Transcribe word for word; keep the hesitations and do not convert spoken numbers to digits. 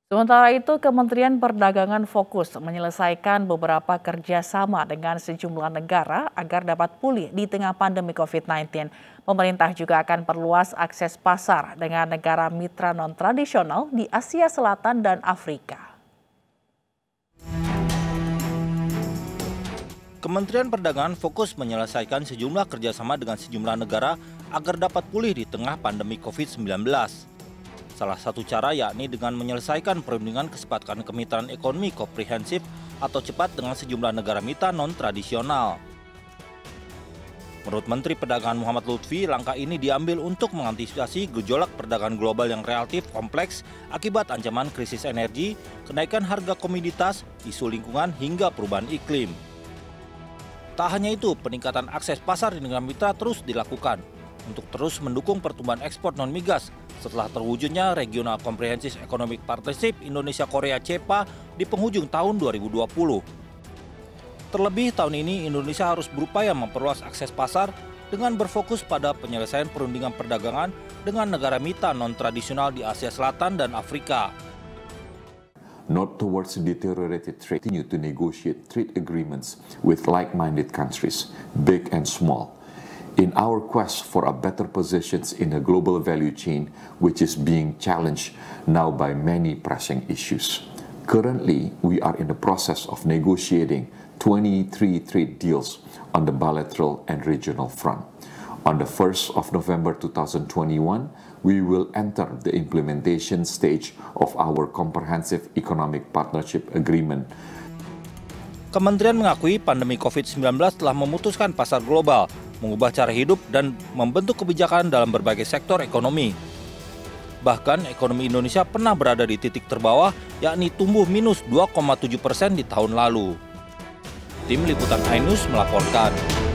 Sementara itu, Kementerian Perdagangan fokus menyelesaikan beberapa kerjasama dengan sejumlah negara agar dapat pulih di tengah pandemi covid sembilan belas. Pemerintah juga akan perluas akses pasar dengan negara mitra non-tradisional di Asia Selatan dan Afrika. Kementerian Perdagangan fokus menyelesaikan sejumlah kerjasama dengan sejumlah negara agar dapat pulih di tengah pandemi covid sembilan belas. Salah satu cara yakni dengan menyelesaikan perundingan kesepakatan kemitraan ekonomi komprehensif atau cepat dengan sejumlah negara mitra non-tradisional. Menurut Menteri Perdagangan Muhammad Lutfi, langkah ini diambil untuk mengantisipasi gejolak perdagangan global yang relatif kompleks akibat ancaman krisis energi, kenaikan harga komoditas, isu lingkungan, hingga perubahan iklim. Tak hanya itu, peningkatan akses pasar di negara mitra terus dilakukan untuk terus mendukung pertumbuhan ekspor non-migas setelah terwujudnya Regional Comprehensive Economic Partnership Indonesia-Korea C E P A di penghujung tahun dua ribu dua puluh. Terlebih tahun ini Indonesia harus berupaya memperluas akses pasar dengan berfokus pada penyelesaian perundingan perdagangan dengan negara mitra non-tradisional di Asia Selatan dan Afrika. Not towards deteriorated trade, continue to negotiate trade agreements with like-minded countries, big and small, in our quest for a better positions in a global value chain which is being challenged now by many pressing issues. Currently, we are in the process of negotiating twenty-three trade deals on the bilateral and regional front. On the first of November two thousand twenty-one, we will enter the implementation stage of our Comprehensive Economic Partnership Agreement. Kementerian mengakui pandemi covid sembilan belas telah memutuskan pasar global, mengubah cara hidup dan membentuk kebijakan dalam berbagai sektor ekonomi. Bahkan ekonomi Indonesia pernah berada di titik terbawah, yakni tumbuh minus dua koma tujuh persen di tahun lalu. Tim Liputan iNews melaporkan.